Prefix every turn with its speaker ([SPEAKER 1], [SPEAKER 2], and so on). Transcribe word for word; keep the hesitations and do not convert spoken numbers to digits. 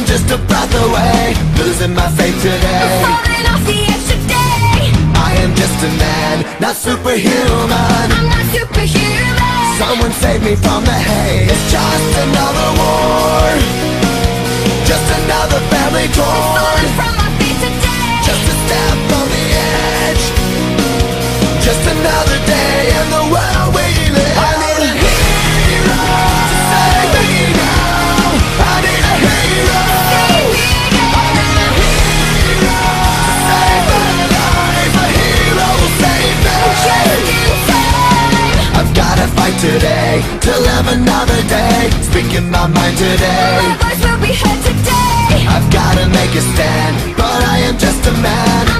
[SPEAKER 1] just a breath away, losing my faith today.
[SPEAKER 2] Falling off the edge today.
[SPEAKER 1] I am just a man, not superhuman.
[SPEAKER 2] I'm not superhuman.
[SPEAKER 1] Someone save me from the hate. It's just another war, just another family torn.
[SPEAKER 2] Falling from my feet today.
[SPEAKER 1] Just a step on the edge, just another day in the world we live. I need a hero to save me now. I need a hero. I need a hero to save my life. A hero will save me. I've gotta fight today to live another day, speaking my mind today.
[SPEAKER 2] My voice will be heard today.
[SPEAKER 1] I've gotta make a stand, but I am just a man.